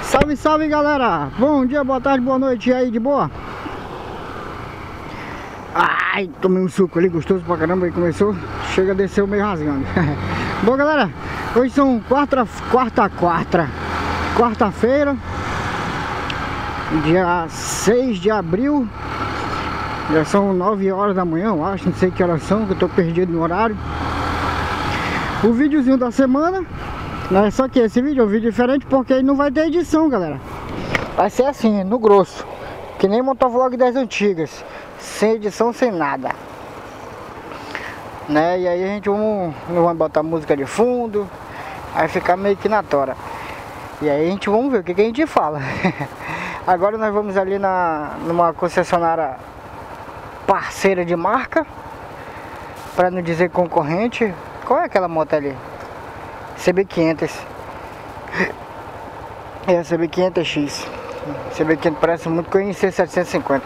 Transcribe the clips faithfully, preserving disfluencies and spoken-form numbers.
Salve, salve, galera! Bom dia, boa tarde, boa noite, e aí, de boa? Ai, tomei um suco ali gostoso pra caramba e começou, chega a descer meio rasgando. Bom, galera, hoje são quarta, quarta, quarta, quarta-feira, dia seis de abril. Já são nove horas da manhã, eu acho, não sei que horas são, que eu tô perdido no horário. O videozinho da semana, né? Só que esse vídeo é um vídeo diferente porque ele não vai ter edição, galera. Vai ser assim, no grosso, que nem motovlog das antigas, sem edição, sem nada, né? E aí a gente vamos, não vai botar música de fundo, vai ficar meio que na tora. E aí a gente vamos ver o que, que a gente fala. Agora nós vamos ali na, numa concessionária parceira de marca, para não dizer concorrente. Qual é aquela moto ali? C B quinhentos. É a C B quinhentos X. C B quinhentos parece muito com a N C setecentos e cinquenta.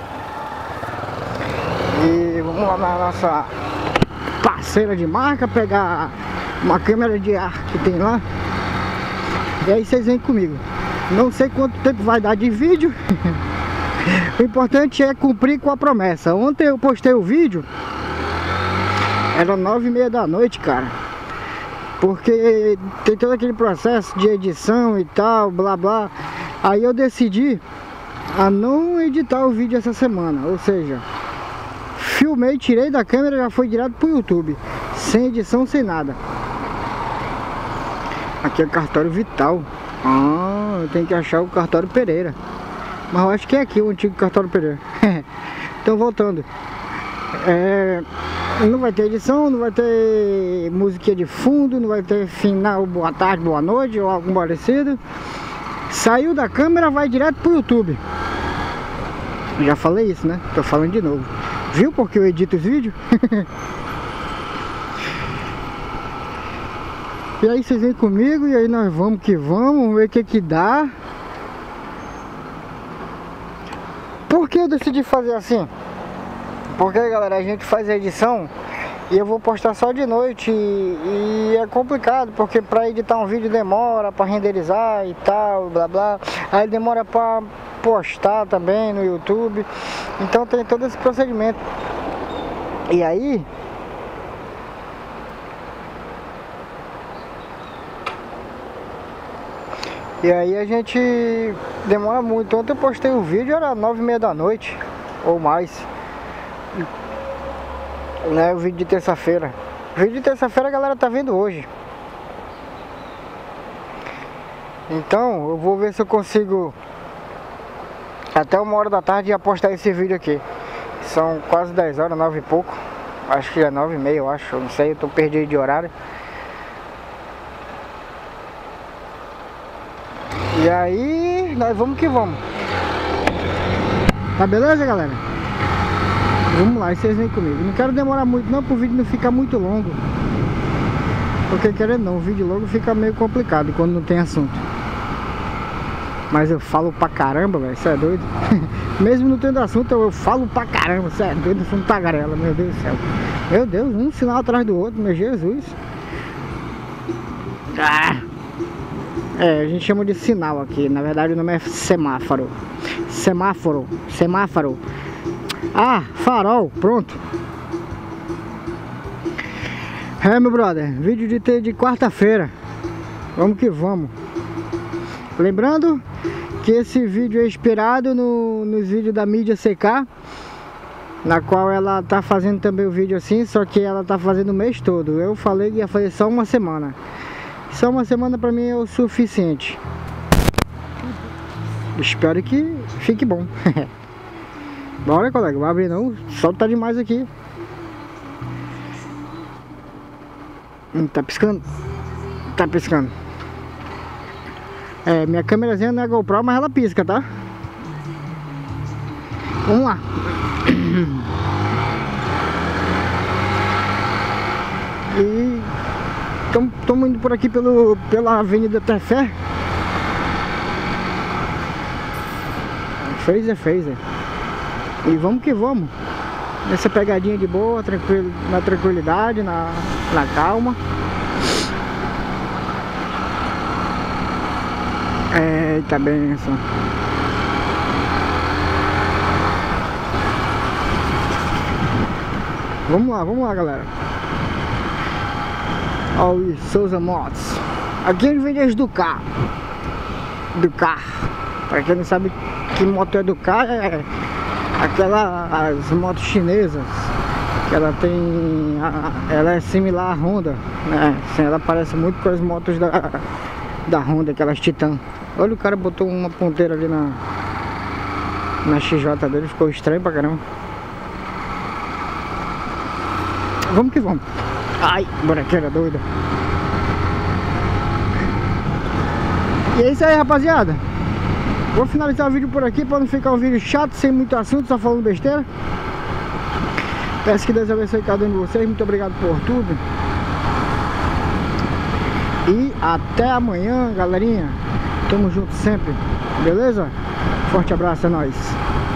E vamos lá na nossa parceira de marca pegar uma câmera de ar que tem lá. E aí vocês vêm comigo. Não sei quanto tempo vai dar de vídeo. O importante é cumprir com a promessa. Ontem eu postei o vídeo, era nove e meia da noite, cara, porque tem todo aquele processo de edição e tal, blá blá. Aí eu decidi a não editar o vídeo essa semana. Ou seja, filmei, tirei da câmera e já foi direto pro YouTube, sem edição, sem nada. Aqui é o cartório Vital. Ah, eu tenho que achar o cartório Pereira. Mas eu acho que é aqui o antigo cartório Pereira. Então, voltando, é, não vai ter edição, não vai ter musiquinha de fundo, não vai ter final, boa tarde, boa noite ou algo parecido. Saiu da câmera, vai direto pro YouTube. Já falei isso, né? Tô falando de novo. Viu porque eu edito os vídeos? E aí vocês vêm comigo e aí nós vamos que vamos, vamos ver o que que dá. Por que eu decidi fazer assim? Porque, galera, a gente faz a edição e eu vou postar só de noite e, e é complicado, porque pra editar um vídeo demora pra renderizar e tal, blá blá. Aí demora pra postar também no YouTube. Então tem todo esse procedimento. E aí E aí a gente demora muito. Ontem eu postei o vídeo, era nove e meia da noite ou mais, né? O vídeo de terça-feira. O vídeo de terça-feira a galera tá vendo hoje. Então eu vou ver se eu consigo até uma hora da tarde já postar esse vídeo aqui. São quase dez horas, nove e pouco. Acho que é nove e meia, eu acho, eu não sei, eu tô perdido de horário. E aí, nós vamos que vamos. Tá beleza, galera? Vamos lá, e vocês vêm comigo. Não quero demorar muito não, para o vídeo não ficar muito longo. Porque querendo não, o vídeo longo fica meio complicado quando não tem assunto. Mas eu falo pra caramba, velho, você é doido? Mesmo não tendo assunto, eu falo pra caramba, você é doido, eu sou um tagarela, meu Deus do céu. Meu Deus, um sinal atrás do outro, meu Jesus. Ah! É, a gente chama de sinal aqui, na verdade o nome é semáforo. Semáforo, semáforo. Ah, farol, pronto. É, meu brother, vídeo de, ter de quarta-feira. Vamos que vamos. Lembrando que esse vídeo é inspirado no, nos vídeos da mídia C K, na qual ela tá fazendo também o vídeo assim, só que ela tá fazendo o mês todo. Eu falei que ia fazer só uma semana. Só uma semana pra mim é o suficiente. Espero que fique bom. Bora, colega, vai abrir não. O sol tá demais aqui. Hum, tá piscando. Tá piscando. É, minha câmerazinha não é GoPro, mas ela pisca, tá? Vamos lá. E estamos indo por aqui pelo, pela Avenida Tefé. Fraser, Fraser. E vamos que vamos. Nessa pegadinha de boa, tranquilo, na tranquilidade, na, na calma. Eita benção. Vamos lá, vamos lá, galera. Ó, o Souza Motos. Aqui ele vende as Ducar. Ducar. Pra quem não sabe que moto é Ducar, é aquela, as motos chinesas. Que ela tem, a, ela é similar à Honda, né? Assim, ela parece muito com as motos da, da Honda, aquelas Titan. Olha, o cara botou uma ponteira ali na, na X J dele, ficou estranho pra caramba. Vamos que vamos. Ai, buraqueira doida. E é isso aí, rapaziada. Vou finalizar o vídeo por aqui para não ficar um vídeo chato, sem muito assunto, só falando besteira. Peço que Deus abençoe cada um de vocês. Muito obrigado por tudo. E até amanhã, galerinha. Tamo junto sempre. Beleza? Forte abraço, é nóis.